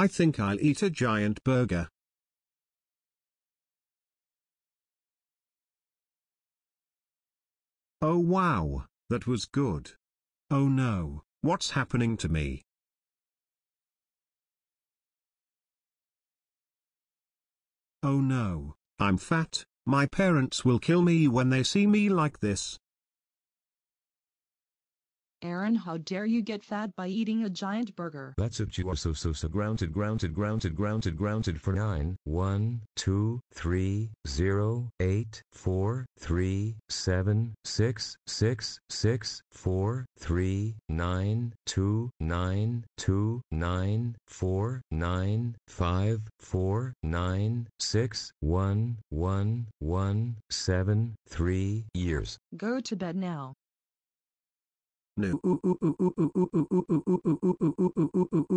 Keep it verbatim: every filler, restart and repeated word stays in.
I think I'll eat a giant burger. Oh wow, that was good. Oh no, what's happening to me? Oh no, I'm fat. My parents will kill me when they see me like this. Aaron, how dare you get fat by eating a giant burger? That's it, you are so so so grounded grounded grounded grounded grounded for nine one two three zero eight four three seven six six six four three nine two nine two nine four nine five four nine six one one one seven three years. Go to bed now. No.